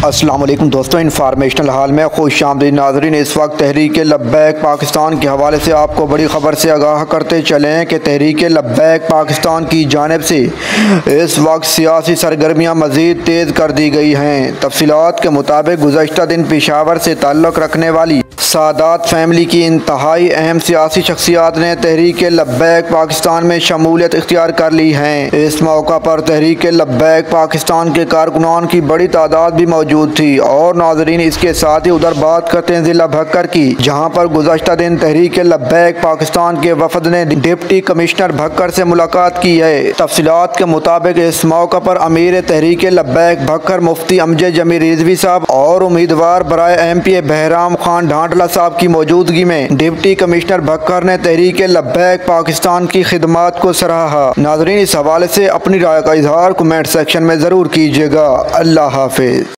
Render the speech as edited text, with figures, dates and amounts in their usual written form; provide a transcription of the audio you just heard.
अस्सलाम वालेकुम दोस्तों, इंफॉर्मेशनल हाल में खुश आमदीद नाज़रीन। इस वक्त तहरीक लब्बैक पाकिस्तान के हवाले से आपको बड़ी ख़बर से आगाह करते चलें कि तहरीक लब्बैक पाकिस्तान की जानिब से इस वक्त सियासी सरगर्मियाँ मज़ीद तेज़ कर दी गई हैं। तफसीलात के मुताबिक गुज़श्ता दिन पेशावर से ताल्लुक़ रखने वाली सादात फैमिली की इंतहाई अहम सियासी शख्सियात ने तहरीक लब्बैक पाकिस्तान में शमूलियत इख्तियार कर ली है। इस मौका पर तहरीक लब्बैक पाकिस्तान के कारकुनान की बड़ी तादाद भी मौजूद थी। और नाजरीन, इसके साथ ही उधर बात करते हैं जिला भक्कर की, जहां पर गुज़श्ता दिन तहरीक लब्बैक पाकिस्तान के वफद ने डिप्टी कमिश्नर भक्कर से मुलाकात की है। तफसीलात के मुताबिक इस मौका पर अमीर तहरीक लब्बैक भक्कर मुफ्ती अमजद जमीर रिजवी साहब और उम्मीदवार बराए MPA बहराम खान ढांडला साहब की मौजूदगी में डिप्टी कमिश्नर भक्कर ने तहरीक लब्बैक पाकिस्तान की खिदमात को सराहा। नाजरीन, इस हवाले से अपनी राय का इजहार कमेंट सेक्शन में ज़रूर कीजिएगा। अल्लाह हाफिज।